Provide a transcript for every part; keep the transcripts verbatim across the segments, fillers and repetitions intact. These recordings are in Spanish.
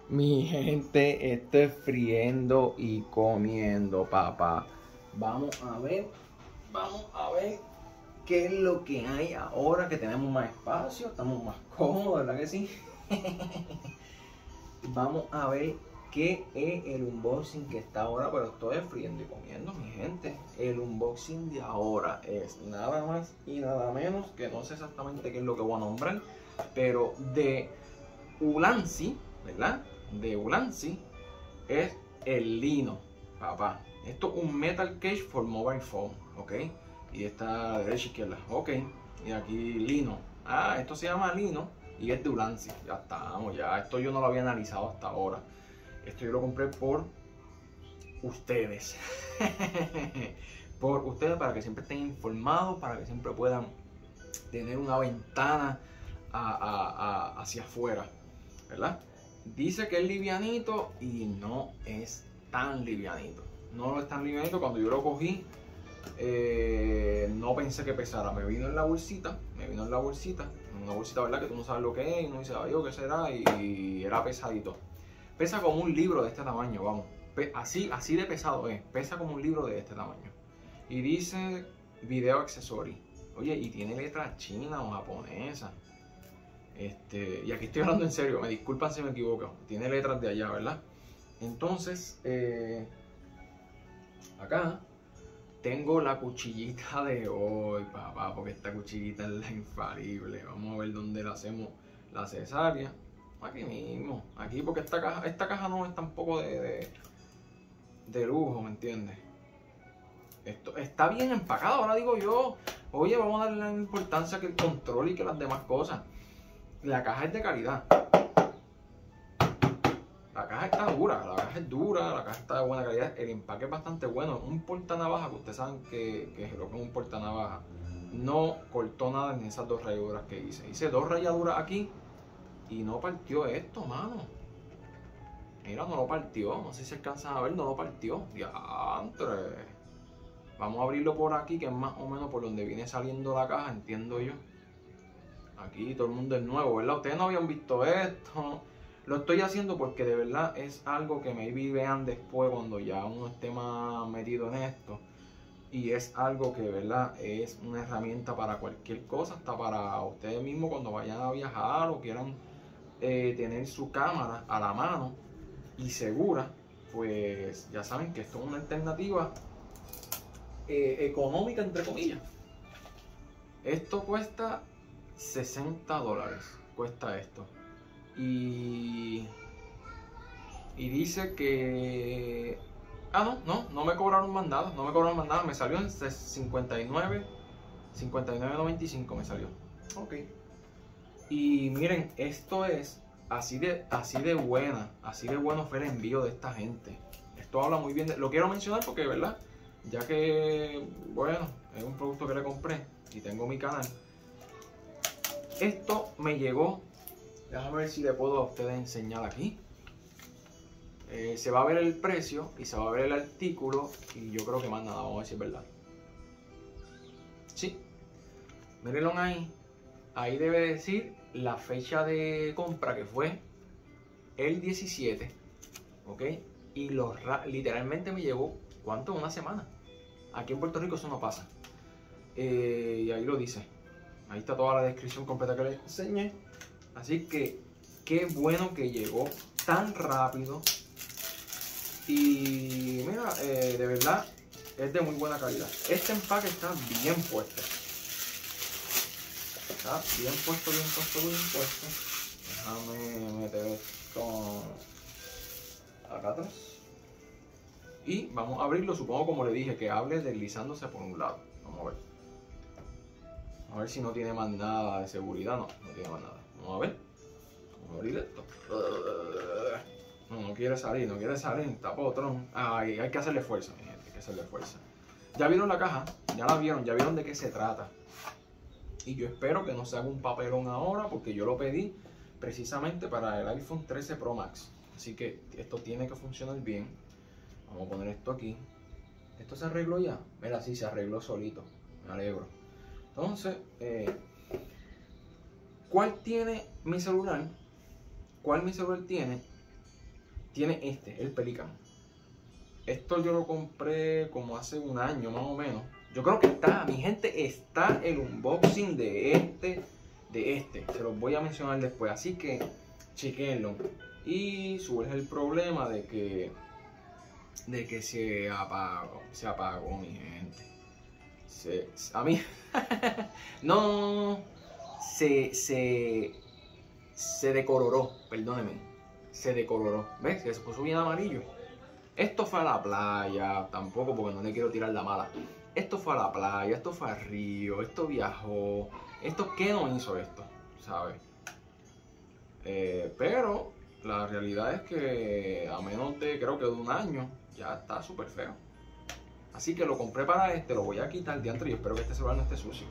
Mi gente, estoy friendo y comiendo, papá. Vamos a ver, vamos a ver qué es lo que hay ahora que tenemos más espacio, estamos más cómodos, ¿verdad que sí? Vamos a ver qué es el unboxing que está ahora, pero estoy friendo y comiendo, mi gente. El unboxing de ahora es nada más y nada menos que no sé exactamente qué es lo que voy a nombrar, pero de Ulanzi, ¿verdad? De Ulanzi es el Lino, papá. Esto es un metal case for mobile phone, ¿ok? Y está de derecha a izquierda, ok. Y aquí Lino. Ah, esto se llama Lino y es de Ulanzi. Ya estamos, ya. Esto yo no lo había analizado hasta ahora. Esto yo lo compré por ustedes. Por ustedes, para que siempre estén informados, para que siempre puedan tener una ventana a, a, a, hacia afuera, ¿verdad? Dice que es livianito y no es tan livianito. No es tan livianito. Cuando yo lo cogí, eh, no pensé que pesara. Me vino en la bolsita, me vino en la bolsita, una bolsita, ¿verdad? Que tú no sabes lo que es, y uno dice, ay, ¿qué será? Y, y era pesadito. Pesa como un libro de este tamaño, vamos. Así, así de pesado es. Pesa como un libro de este tamaño. Y dice video accessory. Oye, y tiene letra china o japonesa. Este, y aquí estoy hablando en serio, me disculpan si me equivoco. Tiene letras de allá, ¿verdad? Entonces, eh, acá tengo la cuchillita de hoy, papá, porque esta cuchillita es la infalible. Vamos a ver dónde la hacemos la cesárea. Aquí mismo, aquí, porque esta caja, esta caja no es tampoco de, de, de lujo, ¿me entiendes? Esto está bien empacado, ahora digo yo, oye, vamos a darle la importancia que el control y que las demás cosas. La caja es de calidad. La caja está dura, la caja es dura, la caja está de buena calidad. El empaque es bastante bueno. Un portanavaja, que ustedes saben que, que es lo que es un portanavaja, no cortó nada en esas dos rayaduras que hice. Hice dos rayaduras aquí y no partió esto, mano. Mira, no lo partió. No sé si alcanzan a ver, no lo partió. Diantre. Vamos a abrirlo por aquí, que es más o menos por donde viene saliendo la caja, entiendo yo. Aquí todo el mundo es nuevo, ¿verdad? Ustedes no habían visto esto. Lo estoy haciendo porque de verdad es algo que maybe vean después cuando ya uno esté más metido en esto. Y es algo que de verdad es una herramienta para cualquier cosa, hasta para ustedes mismos cuando vayan a viajar o quieran eh, tener su cámara a la mano y segura. Pues ya saben que esto es una alternativa eh, económica, entre comillas. Esto cuesta sesenta dólares, cuesta esto. Y, y dice que... Ah, no, no, no me cobraron más nada, no me cobraron más nada, me salió en cincuenta y nueve, cincuenta y nueve noventa y cinco me salió. Ok. Y miren, esto es así de, así de buena, así de bueno fue el envío de esta gente. Esto habla muy bien de... Lo quiero mencionar porque, ¿verdad? Ya que, bueno, es un producto que le compré y tengo mi canal. Esto me llegó, déjame ver si le puedo a ustedes enseñar aquí. Eh, se va a ver el precio y se va a ver el artículo y yo creo que más nada, vamos a ver si es verdad. Sí, mírenlo ahí. Ahí debe decir la fecha de compra, que fue el diecisiete, ¿ok? Y los literalmente me llegó, ¿cuánto? Una semana. Aquí en Puerto Rico eso no pasa. Eh, y ahí lo dice. Ahí está toda la descripción completa que les enseñé. Así que qué bueno que llegó tan rápido. Y mira, eh, de verdad es de muy buena calidad. Este empaque está bien puesto. Está bien puesto, bien puesto, bien puesto. Déjame meter esto acá atrás. Y vamos a abrirlo, supongo como le dije, que hable deslizándose por un lado. Vamos a ver. A ver si no tiene más nada de seguridad. No, no tiene más nada. Vamos a ver. Vamos a abrir esto. No, no quiere salir, no quiere salir. Está potrón. Ay, hay que hacerle fuerza, mi gente. Hay que hacerle fuerza. Ya vieron la caja. Ya la vieron. Ya vieron de qué se trata. Y yo espero que no se haga un papelón ahora, porque yo lo pedí precisamente para el iPhone trece Pro Max. Así que esto tiene que funcionar bien. Vamos a poner esto aquí. ¿Esto se arregló ya? Mira, sí, se arregló solito. Me alegro. Entonces, eh, ¿cuál tiene mi celular? ¿Cuál mi celular tiene? tiene este, el Pelican. Esto yo lo compré como hace un año más o menos. Yo creo que está, mi gente, está el unboxing de este, de este. Se los voy a mencionar después, así que chequenlo. Y surge el problema de que, de que se apagó, se apagó mi gente. Se, a mí, no, se, se, se decoloró, perdónenme, se decoloró. ¿Ves? Se puso bien amarillo. Esto fue a la playa, tampoco porque no le quiero tirar la mala. Esto fue a la playa, esto fue al río, esto viajó. ¿Esto qué no hizo esto? ¿Sabes? Eh, pero la realidad es que a menos de, creo que de un año, ya está súper feo. Así que lo compré para este, lo voy a quitar de antes y espero que este celular no esté sucio.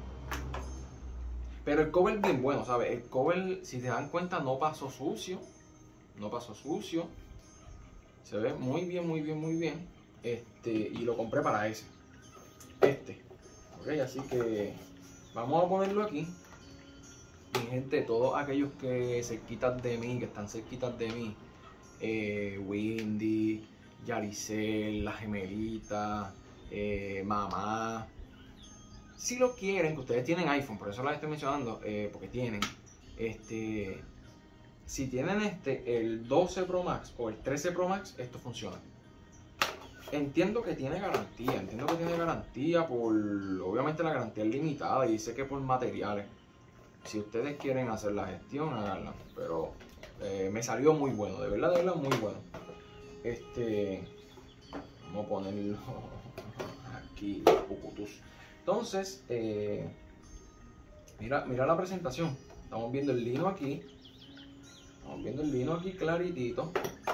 Pero el cover bien bueno, ¿sabes? El cover, si se dan cuenta, no pasó sucio. No pasó sucio. Se ve muy bien, muy bien, muy bien. Este, y lo compré para ese. Este. Ok, así que vamos a ponerlo aquí. Mi gente, todos aquellos que se quitan de mí, que están cerquitas de mí, eh, Windy, Yaricel, la gemelita, eh, mamá. Si lo quieren, que ustedes tienen iPhone, por eso las estoy mencionando, eh, porque tienen, este, si tienen este, el doce Pro Max o el trece Pro Max, esto funciona. Entiendo que tiene garantía, entiendo que tiene garantía por, obviamente la garantía es limitada y sé que por materiales. Si ustedes quieren hacer la gestión, háganla, pero eh, me salió muy bueno, de verdad, de verdad, muy bueno. Este, vamos a ponerlo aquí, Pucutus. Entonces, eh, mira, mira la presentación. Estamos viendo el lino aquí. Estamos viendo el lino aquí claritito.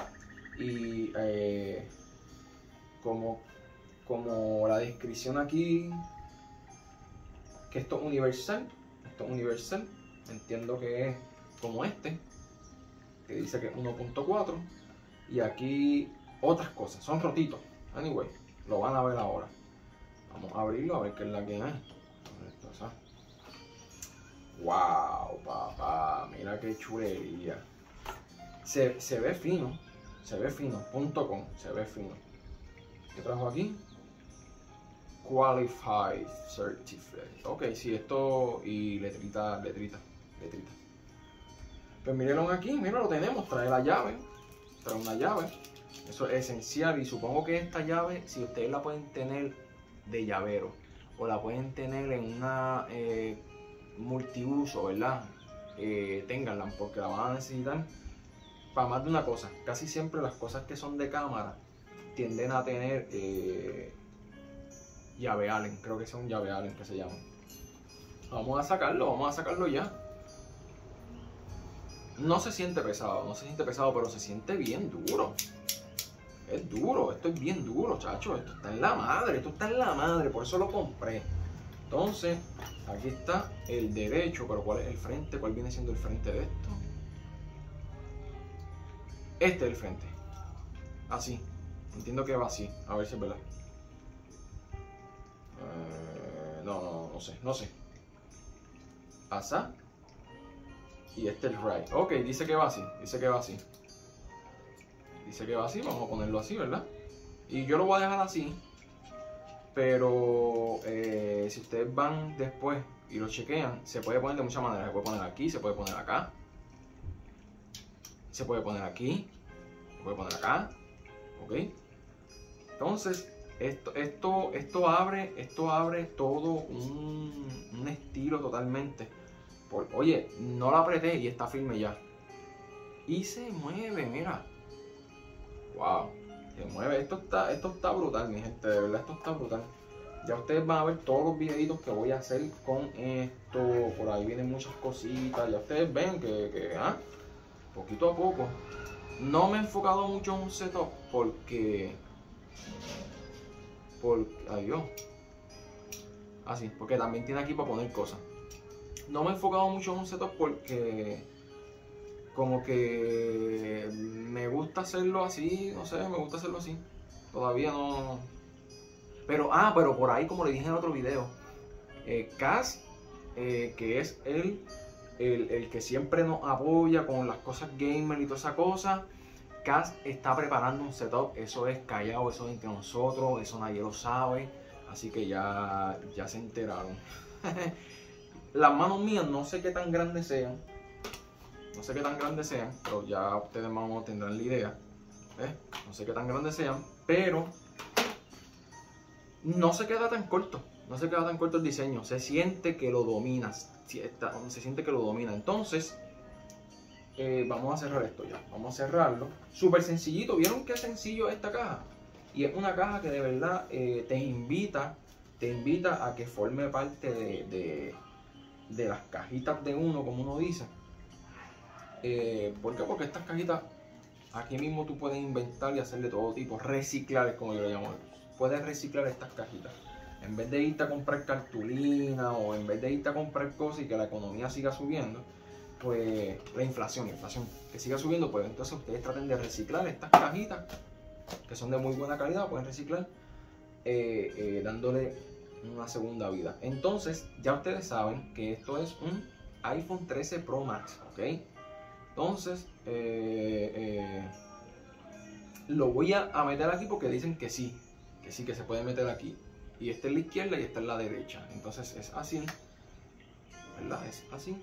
Y eh, como, como la descripción aquí, que esto es universal. Esto es universal. Entiendo que es como este, que dice que es uno punto cuatro. Y aquí otras cosas. Son rotitos. Anyway, lo van a ver ahora. Vamos a abrirlo a ver qué es la que hay. Wow, papá, mira qué chulería. Se, se ve fino, se ve fino, punto com, se ve fino. ¿Qué trajo aquí? Qualified Certificate. Ok, sí, esto y letrita, letrita, letrita. Pues mírenlo aquí, mira, lo tenemos, trae la llave, trae una llave. Eso es esencial y supongo que esta llave, si ustedes la pueden tener de llavero o la pueden tener en una eh, multiuso, ¿verdad? Eh, ténganla porque la van a necesitar para más de una cosa. Casi siempre las cosas que son de cámara tienden a tener eh, llave Allen, creo que son llave Allen que se llaman. Vamos a sacarlo, vamos a sacarlo ya. No se siente pesado, no se siente pesado, pero se siente bien duro. Es duro, esto es bien duro, chacho. Esto está en la madre, esto está en la madre, por eso lo compré. Entonces, aquí está el derecho, pero ¿cuál es el frente? ¿Cuál viene siendo el frente de esto? Este es el frente. Así. Entiendo que va así. A ver si es verdad. Eh, no, no, no sé, no sé. Pasa. Y este es el right. Ok, dice que va así, dice que va así. Dice que va así, vamos a ponerlo así, ¿verdad? Y yo lo voy a dejar así. Pero eh, si ustedes van después y lo chequean, se puede poner de muchas maneras. Se puede poner aquí, se puede poner acá. Se puede poner aquí. Se puede poner acá. ¿Ok? Entonces, esto, esto, esto, abre, esto abre todo un, un estilo totalmente. Por, oye, no la apreté y está firme ya. Y se mueve, mira. Wow, se mueve. Esto está, esto está brutal, mi gente. De verdad, esto está brutal. Ya ustedes van a ver todos los videitos que voy a hacer con esto. Por ahí vienen muchas cositas. Ya ustedes ven que, que ah, poquito a poco. No me he enfocado mucho en un setup porque... Porque... Adiós. Así, porque también tiene aquí para poner cosas. No me he enfocado mucho en un setup porque... Como que me gusta hacerlo así, no sé, me gusta hacerlo así. Todavía no... Pero, ah, pero por ahí, como le dije en otro video, eh, Cas, eh, que es el, el, el que siempre nos apoya con las cosas gamer y toda esa cosa, Cas está preparando un setup, eso es callado, eso es entre nosotros, eso nadie lo sabe, así que ya, ya se enteraron. Las manos mías no sé qué tan grandes sean, no sé qué tan grandes sean, pero ya ustedes más o menos tendrán la idea. ¿Eh? No sé qué tan grandes sean, pero no se queda tan corto, no se queda tan corto el diseño, se siente que lo dominas, se siente que lo domina. Entonces, eh, vamos a cerrar esto ya, vamos a cerrarlo. Súper sencillito, ¿vieron qué sencillo es esta caja? Y es una caja que de verdad eh, te invita, te invita a que forme parte de, de, de las cajitas de uno, como uno dice. Eh, ¿Por qué? Porque estas cajitas, aquí mismo tú puedes inventar y hacer de todo tipo, reciclar es como yo lo llamo. Puedes reciclar estas cajitas. En vez de irte a comprar cartulina o en vez de irte a comprar cosas y que la economía siga subiendo, pues la inflación, la inflación que siga subiendo, pues entonces ustedes traten de reciclar estas cajitas que son de muy buena calidad, pueden reciclar eh, eh, dándole una segunda vida. Entonces ya ustedes saben que esto es un iPhone trece Pro Max, ¿ok? Entonces, eh, eh, lo voy a, a meter aquí porque dicen que sí, que sí, que se puede meter aquí. Y esta es la izquierda y esta es la derecha. Entonces es así, ¿verdad? Es así.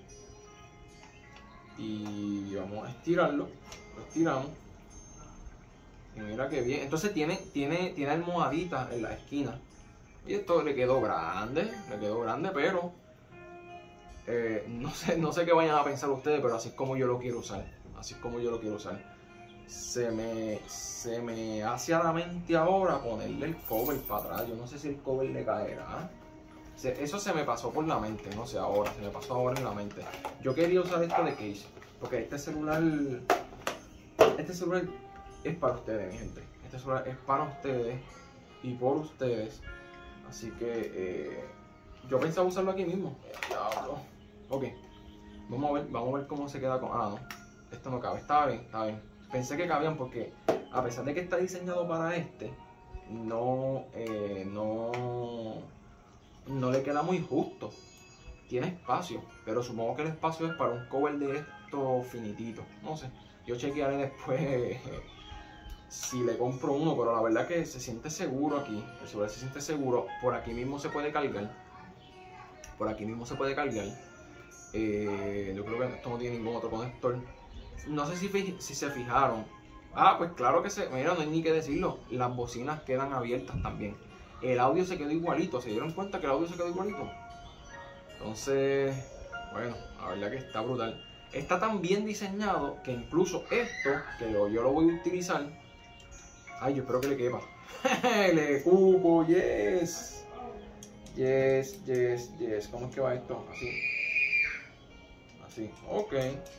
Y vamos a estirarlo, lo estiramos. Y mira qué bien. Entonces tiene, tiene, tiene almohaditas en la esquina. Y esto le quedó grande, le quedó grande, pero... Eh, no sé, no sé qué vayan a pensar ustedes, pero así es como yo lo quiero usar. Así es como yo lo quiero usar. Se me, se me hace a la mente ahora ponerle el cover para atrás. Yo no sé si el cover le caerá. Se, eso se me pasó por la mente, no sé ahora, se me pasó ahora en la mente. Yo quería usar esto de case, porque este celular, este celular es para ustedes, mi gente. Este celular es para ustedes y por ustedes. Así que eh, yo pensaba usarlo aquí mismo. Diablo. Ok, vamos a ver, vamos a ver cómo se queda con... Ah, no, esto no cabe, está bien, está bien. Pensé que cabían porque a pesar de que está diseñado para este, no, eh, no, no le queda muy justo. Tiene espacio, pero supongo que el espacio es para un cover de esto finitito. No sé, yo chequearé después si le compro uno, pero la verdad que se siente seguro aquí. El celular se siente seguro. Por aquí mismo se puede cargar. Por aquí mismo se puede cargar. Eh, yo creo que esto no tiene ningún otro conector. No sé si, si se fijaron. Ah, pues claro que se... Mira, no hay ni que decirlo. Las bocinas quedan abiertas también. El audio se quedó igualito. ¿Se dieron cuenta que el audio se quedó igualito? Entonces, bueno, la verdad que está brutal. Está tan bien diseñado que incluso esto, que yo, yo lo voy a utilizar... Ay, yo espero que le quepa. Le cupo, yes. Yes, yes, yes. ¿Cómo es que va esto? Así. Así, ok.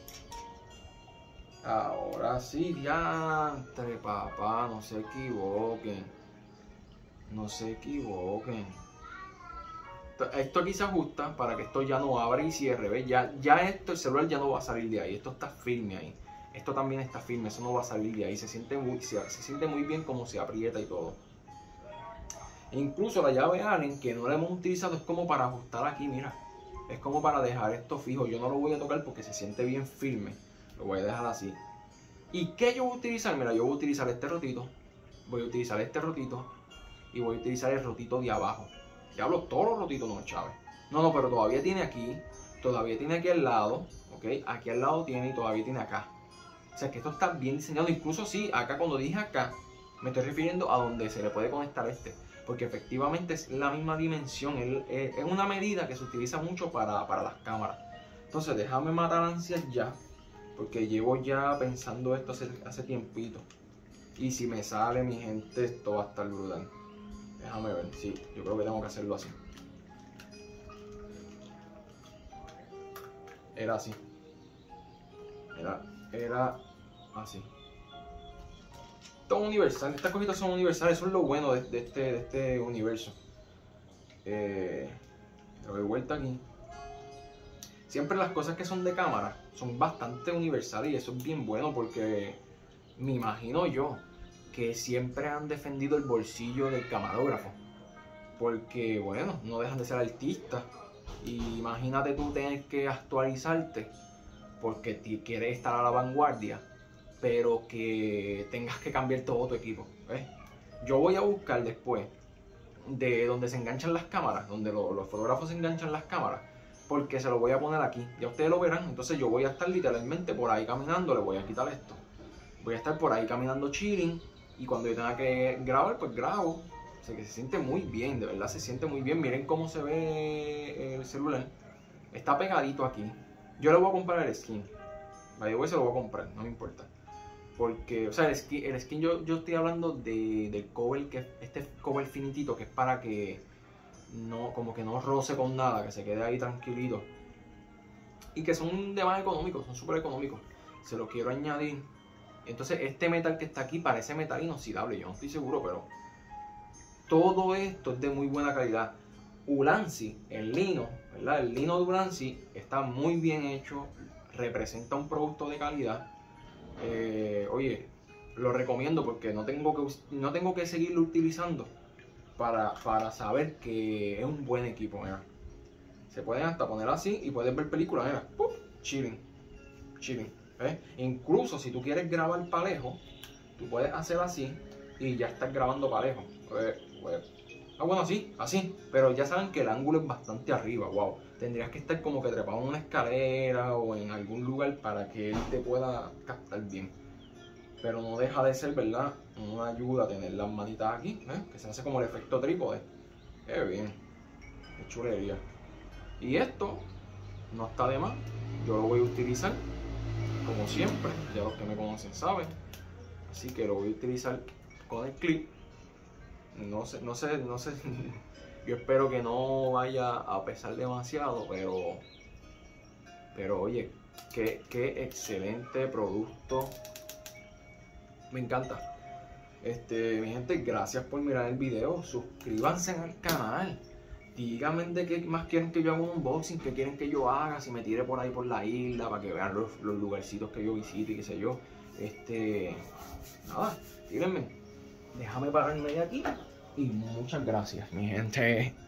Ahora sí, diantre, papá, no se equivoquen. No se equivoquen. Esto aquí se ajusta para que esto ya no abra y cierre, ¿ves? Ya, ya esto, el celular ya no va a salir de ahí. Esto está firme ahí. Esto también está firme, eso no va a salir de ahí. Se siente muy, se, se siente muy bien como se aprieta y todo. E incluso la llave Allen, que no la hemos utilizado, es como para ajustar aquí, mira. Es como para dejar esto fijo. Yo no lo voy a tocar porque se siente bien firme. Lo voy a dejar así. ¿Y qué yo voy a utilizar? Mira, yo voy a utilizar este rotito. Voy a utilizar este rotito. Y voy a utilizar el rotito de abajo. Ya hablo todos los rotitos, no, Chávez. No, no, pero todavía tiene aquí. Todavía tiene aquí al lado. ¿Ok? Aquí al lado tiene y todavía tiene acá. O sea que esto está bien diseñado. Incluso sí, acá cuando dije acá, me estoy refiriendo a donde se le puede conectar este. Porque efectivamente es la misma dimensión. Es una medida que se utiliza mucho para, para las cámaras. Entonces déjame matar ansias ya. Porque llevo ya pensando esto hace, hace tiempito. Y si me sale, mi gente, esto va a estar brutal. Déjame ver, sí, yo creo que tengo que hacerlo así. Era así. Era, era así. Esto es universal, estas cositas son universales, eso es lo bueno de, de, este, de este universo. Eh, le doy vuelta aquí. Siempre las cosas que son de cámara son bastante universales y eso es bien bueno porque me imagino yo que siempre han defendido el bolsillo del camarógrafo. Porque, bueno, no dejan de ser artistas. Y imagínate tú tener que actualizarte porque quieres estar a la vanguardia. pero que tengas que cambiar todo tu equipo, ¿ves? Yo voy a buscar después de donde se enganchan las cámaras, donde lo, los fotógrafos se enganchan las cámaras, porque se lo voy a poner aquí, ya ustedes lo verán. Entonces yo voy a estar literalmente por ahí caminando, le voy a quitar esto, voy a estar por ahí caminando chilling, y cuando yo tenga que grabar, pues grabo. O sea que se siente muy bien, de verdad se siente muy bien. Miren cómo se ve el celular, está pegadito aquí. Yo le voy a comprar el skin, by the way, se lo voy a comprar, no me importa. Porque, o sea, el skin, el skin yo, yo estoy hablando de, del cover, que este cover finitito, que es para que no, como que no roce con nada, que se quede ahí tranquilito. Y que son de más económicos, son súper económicos. Se lo quiero añadir. Entonces este metal que está aquí parece metal inoxidable, yo no estoy seguro, pero todo esto es de muy buena calidad. Ulanzi, el lino, ¿verdad? El lino de Ulanzi está muy bien hecho, representa un producto de calidad. Eh, oye, lo recomiendo porque no tengo que, no tengo que seguirlo utilizando para, para saber que es un buen equipo. Mira. Se pueden hasta poner así y puedes ver películas, mira, ¡puf! Chilling, chilling, ¿ves? Incluso si tú quieres grabar pa' lejos, tú puedes hacer así y ya estás grabando pa' lejos. Pues, pues, ah, bueno, así, así, pero ya saben que el ángulo es bastante arriba, wow. Tendrías que estar como que trepado en una escalera o en algún lugar para que él te pueda captar bien. Pero no deja de ser, ¿verdad?, una ayuda tener las manitas aquí, ¿eh? Que se hace como el efecto trípode. Qué bien, qué chulería. Y esto no está de más, yo lo voy a utilizar como siempre, ya los que me conocen saben. Así que lo voy a utilizar con el clip. No sé, no sé, no sé. Yo espero que no vaya a pesar demasiado, pero, pero oye, qué, qué excelente producto. Me encanta. Este, mi gente, gracias por mirar el video. Suscríbanse al canal. Díganme de qué más quieren que yo haga un unboxing, qué quieren que yo haga, si me tire por ahí por la isla para que vean los, los lugarcitos que yo visite y qué sé yo. Este, nada, díganme. Déjame pararme de aquí. Y muchas gracias, mi gente.